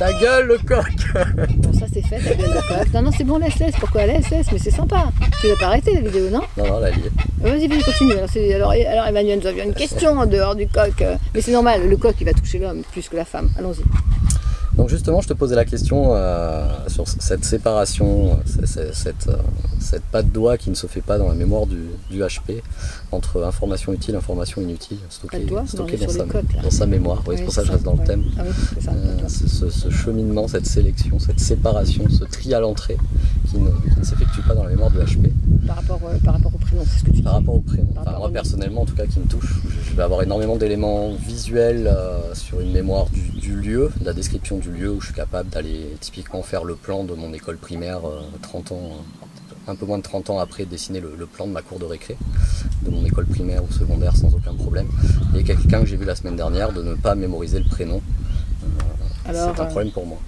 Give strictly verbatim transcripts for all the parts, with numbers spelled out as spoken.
Ta gueule, le coq. Bon, ça c'est fait, ta gueule, le coq. Non, non, c'est bon, laisse, laisse. Pourquoi laisse, laisse? Mais c'est sympa. Tu l'as pas arrêté la vidéo, non? Non, non, là, elle y est. Vas-y, vas-y, continue. Alors, alors, alors, Emmanuel, nous avions une question en dehors du coq. Mais c'est normal, le coq, il va toucher l'homme plus que la femme. Allons-y. Donc justement, je te posais la question euh, sur cette séparation, cette, cette, cette patte doigt qui ne se fait pas dans la mémoire du, du H P entre information utile et information inutile, stockée, doigt, stockée dans, dans, sa, coques, dans sa mémoire. Oui, oui, c'est pour ça que je reste dans ouais. le thème. Ah oui, c'est ça. Euh, ce, ce cheminement, cette sélection, cette séparation, ce tri à l'entrée qui ne, qui ne s'effectue pas dans la mémoire du H P. Par rapport, euh, par rapport au prénom, c'est ce que tu dis. Par rapport au prénom. Par Enfin, rapport moi au personnellement, en tout cas, qui me touche. Je vais avoir énormément d'éléments visuels euh, sur une mémoire du, du lieu, de la description du lieu où je suis capable d'aller typiquement faire le plan de mon école primaire euh, trente ans, un peu moins de trente ans après, dessiner le, le plan de ma cour de récré, de mon école primaire ou secondaire sans aucun problème. Et quelqu'un que j'ai vu la semaine dernière de ne pas mémoriser le prénom, euh, c'est un problème pour moi.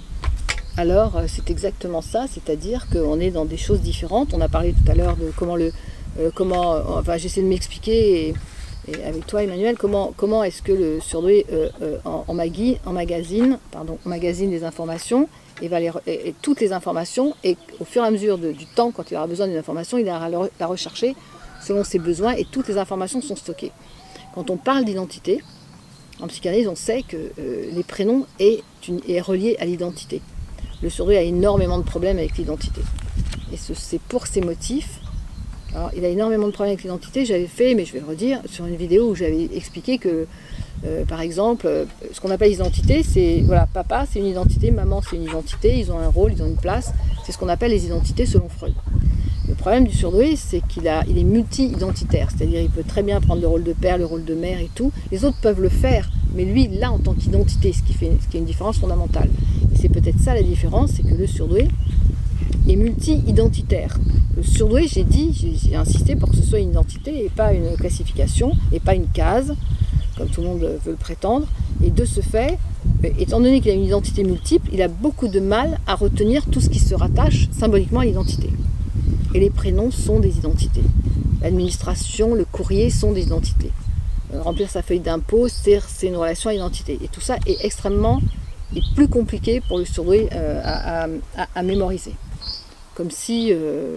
Alors, c'est exactement ça, c'est-à-dire qu'on est dans des choses différentes. On a parlé tout à l'heure de comment le... Euh, comment, enfin, j'essaie de m'expliquer, et, et avec toi, Emmanuel, comment, comment est-ce que le surdoué euh, euh, en, en, magui, en magazine, pardon, emmagasine des informations, et, va les, et, et toutes les informations, et au fur et à mesure de, du temps, quand il aura besoin d'une information, il ira la, la rechercher selon ses besoins, et toutes les informations sont stockées. Quand on parle d'identité, en psychanalyse, on sait que euh, les prénoms est, une, est relié à l'identité. Le surdoué a énormément de problèmes avec l'identité. Et c'est pour ces motifs. Alors, il a énormément de problèmes avec l'identité. J'avais fait, mais je vais le redire, sur une vidéo où j'avais expliqué que, euh, par exemple, euh, ce qu'on appelle l'identité, c'est, voilà, papa, c'est une identité, maman, c'est une identité, ils ont un rôle, ils ont une place. C'est ce qu'on appelle les identités selon Freud. Le problème du surdoué, c'est qu'il a, il est multi-identitaire. C'est-à-dire, il peut très bien prendre le rôle de père, le rôle de mère et tout. Les autres peuvent le faire, mais lui, il l'a en tant qu'identité, ce qui fait, ce qui est une différence fondamentale. Et c'est peut-être ça la différence, c'est que le surdoué est multi-identitaire. Le surdoué, j'ai dit, j'ai insisté pour que ce soit une identité et pas une classification, et pas une case, comme tout le monde veut le prétendre. Et de ce fait, étant donné qu'il a une identité multiple, il a beaucoup de mal à retenir tout ce qui se rattache symboliquement à l'identité. Et les prénoms sont des identités. L'administration, le courrier sont des identités. Remplir sa feuille d'impôt, c'est une relation à l'identité. Et tout ça est extrêmement et plus compliqué pour le surdoué euh, à, à, à mémoriser. Comme si... Euh,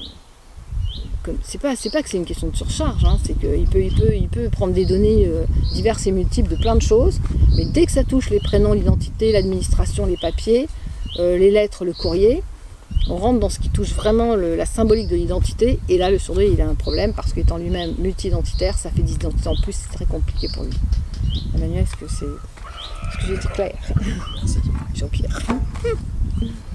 c'est pas, pas que c'est une question de surcharge, hein, c'est qu'il peut, il peut, il peut prendre des données euh, diverses et multiples de plein de choses, mais dès que ça touche les prénoms, l'identité, l'administration, les papiers, euh, les lettres, le courrier, on rentre dans ce qui touche vraiment le, la symbolique de l'identité, et là le surdoué il a un problème parce qu'étant lui-même multi-identitaire, ça fait dix identités en plus, c'est très compliqué pour lui. Emmanuel, est-ce que c'est... Est-ce que j'ai été claire? Jean-Pierre.